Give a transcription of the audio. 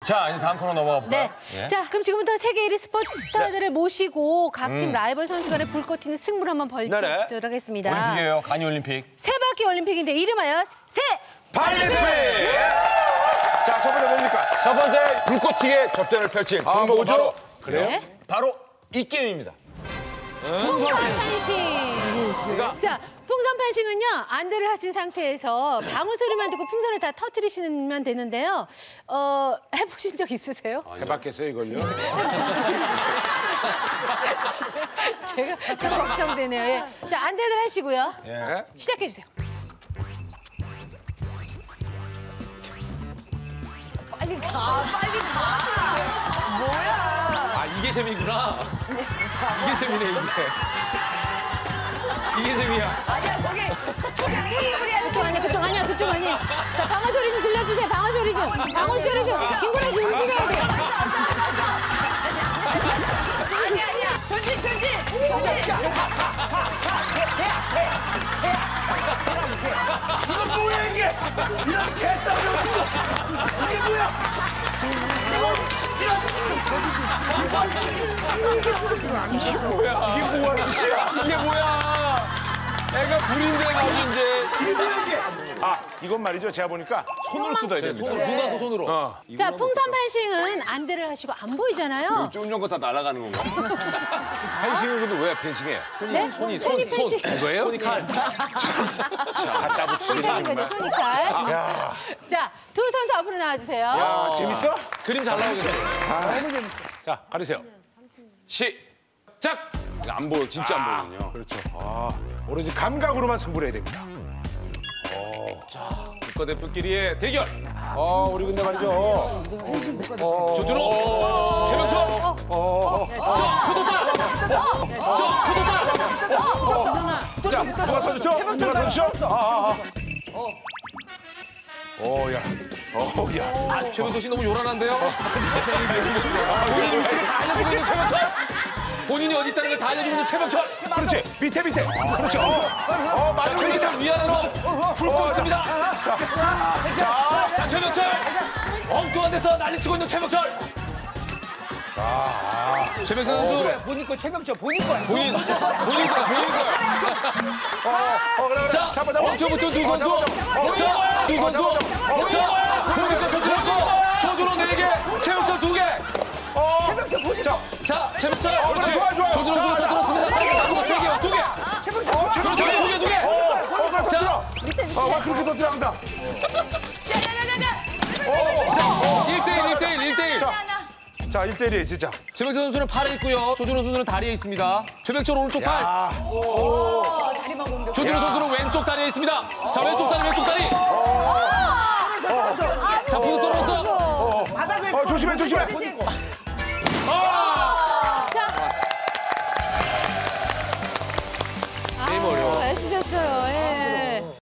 자, 이제 다음 코너 넘어가 볼까요? 네. 예. 자, 그럼 지금부터 세계 1위 스포츠 스타들을 모시고 각팀 라이벌 선수 간의 불꽃 튀는 승부를 한번 벌이도록 하겠습니다. 올림픽이에요. 간이 올림픽. 세 바퀴 올림픽인데 이름하여 세 발림픽! 자, 첫 번째 뭡니까? 첫 번째 불꽃튀게 접전을 펼칠 종목은 뭐죠? 바로 그래요? 네. 바로 이 게임입니다. 풍선판싱. 자, 풍선판싱은요, 안대를 하신 상태에서 방울 소리만 듣고 풍선을 다 터뜨리시면 되는데요. 해보신 적 있으세요? 해봤겠어요, 이걸요? 제가 걱정되네요. 예. 자, 안대들 하시고요. 예. 시작해주세요. 빨리 가, 빨리 가. 뭐야? 아, 이게 재미구나. 이게 재미네, 이게. 이게 재미야. 아니야, 그쪽 아니야, 그쪽 아니야, 그쪽 아니야. 자, 방울 소리 좀 들려주세요, 방울 소리 좀. 방울 소리 좀. 김구라 씨 움직여야 돼. 아니야. 전진. 이거 뭐야, 이게? 이런 개싸움이 없어! 이게 뭐야? 이게 뭐야, 짓이야? 이게 뭐야? 애가 불인데 나오지, 이제. 이게 뭐야, 이게? 아, 이건 말이죠. 제가 보니까 손으로 뜯어야 됩니다. 손으로, 눈 감고 손으로. 자, 풍선판싱은 안대를 하시고 안 보이잖아요. 쫀쫀 거다 날아가는 건가? 펜싱은 근데 왜 펜싱해? 네? 손이 펜싱. 이거예요? 손이 칼. 갖다 붙이기는 손이 거죠, 정말. 손이 칼. 야, 자, 두 선수 앞으로 나와주세요. 야, 재밌어? 그림 잘 나오겠네. 너무 재밌어. 자, 가르세요. 시작! 안 보여, 진짜 안 보이거든요. 그렇죠. 아, 오로지 감각으로만 승부를 해야 됩니다. 국가대표끼리의 대결. 우리 근데 말이죠. 조준호, 최명철. 자, 누가 던졌죠? 누가 던졌죠? 야. 야. 최명철 씨 너무 요란한데요? 본인 위치를 다 알려주고 있는 최명철. 본인이 어디 있다는 걸 다 알려주고 있는 최명철. 그렇지. 밑에. 그렇죠. 맞아. 최명철 위아래로 풀고 있습니다. 자, 최명철. 엉뚱한 데서 난리치고 있는 최명철. 최명철 선수. 그래. 본인 거 최명철 본인 거야. 본인 거야. 자, 엉뚱부터 두 선수. 자, 두 선수. 자, 공격권 터뜨렸고 조준호 4개, 최명철 2개. 자, 최명철. 그렇지. 좋아. 조준호 선수가 터뜨렸습니다. 자, 마지막 3개, 2개. 그렇지, 2개. 자, 그렇게 터뜨려 항상. 자, 1대1. 자, 1대1 진짜. 최명철 선수는 팔에 있고요. 조준호 선수는 다리에 있습니다. 최명철 오른쪽 팔. 다리만 공격. 조준호 선수는 왼쪽 다리에 있습니다. 자, 왼쪽 다리. 자, 부서 떨어졌어. 조심해.